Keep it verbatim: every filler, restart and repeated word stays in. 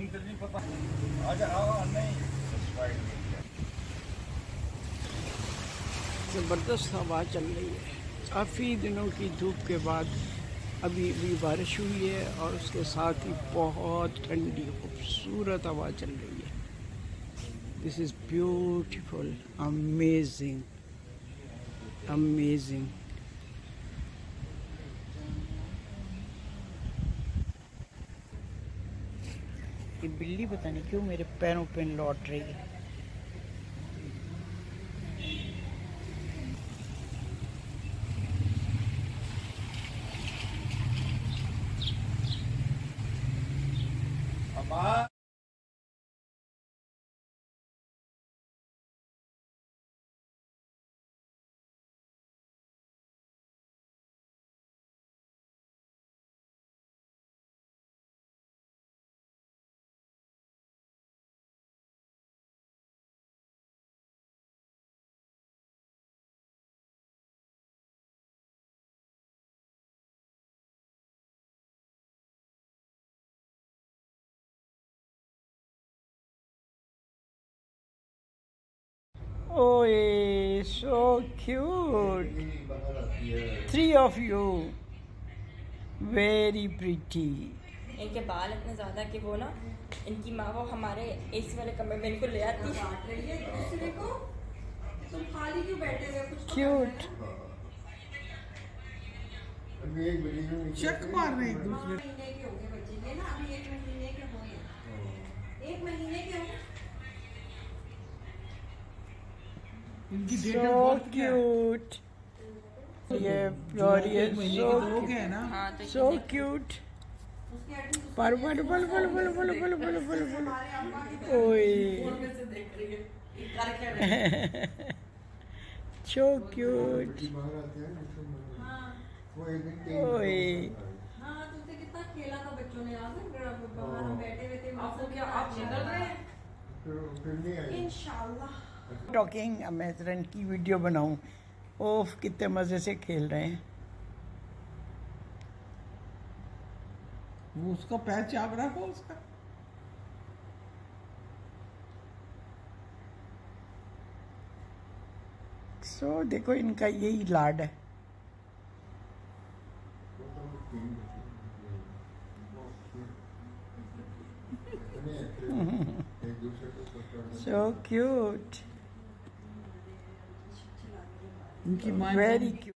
ज़बरदस्त हवा चल रही है। काफ़ी दिनों की धूप के बाद अभी भी बारिश हुई है और उसके साथ ही बहुत ठंडी खूबसूरत हवा चल रही है। This is beautiful, amazing, amazing. ये बिल्ली पता नहीं क्यों मेरे पैरों पे लौट रही है। Oh, so cute. Three of you. Very pretty. इनके बाल इतने ज़्यादा कि वो ना इनकी माँ वो हमारे एसी वाले कमरे में इनको ले आती है। दूसरे को तुम खाली क्यों बैठे हुए? कुछ Cute. चेक मार रहे एक दूसरे। महीने के होंगे बच्चे के ना, अभी एक महीने के होंगे, एक महीने के होंगे। So cute. ये प्योर ये so cute. So cute. पर बल बल बल बल बल बल बल बल बल ओए so cute. ओए हाँ, तुमसे कितना खेला था बच्चों ने, याद है? बाहर हम बैठे हुए थे। आपको क्या आप निकल रहे हैं? इंशाल्लाह। टॉकिंग अमेजन की वीडियो बनाऊं। ओफ, कितने मजे से खेल रहे हैं। वो उसका पैर चाप रहा था उसका। सो so, देखो इनका यही लाड है। So cute. उनकी माँ Very cute.